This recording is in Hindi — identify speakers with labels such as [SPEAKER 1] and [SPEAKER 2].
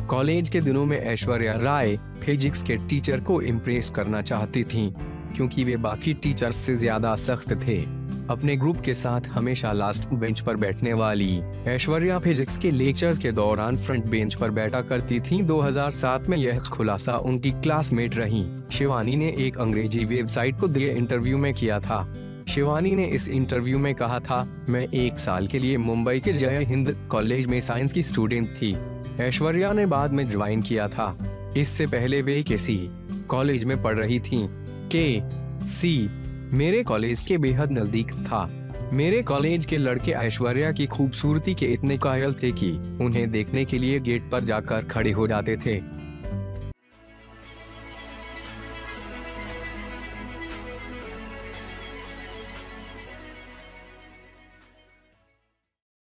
[SPEAKER 1] कॉलेज के दिनों में ऐश्वर्या राय फिजिक्स के टीचर को इम्प्रेस करना चाहती थीं, क्योंकि वे बाकी टीचर्स से ज्यादा सख्त थे। अपने ग्रुप के साथ हमेशा लास्ट बेंच पर बैठने वाली ऐश्वर्या फिजिक्स के लेक्चर्स के दौरान फ्रंट बेंच पर बैठा करती थीं। 2007 में यह खुलासा उनकी क्लासमेट रही शिवानी ने एक अंग्रेजी वेबसाइट को दिए इंटरव्यू में किया था। शिवानी ने इस इंटरव्यू में कहा था, मैं 1 साल के लिए मुंबई के जय हिंद कॉलेज में साइंस की स्टूडेंट थी। ऐश्वर्या ने बाद में ज्वाइन किया था। इससे पहले वे किसी कॉलेज में पढ़ रही थीं। के मेरे कॉलेज के बेहद नजदीक था। मेरे कॉलेज के लड़के ऐश्वर्या की खूबसूरती के इतने कायल थे कि उन्हें देखने के लिए गेट पर जाकर खड़े हो जाते थे।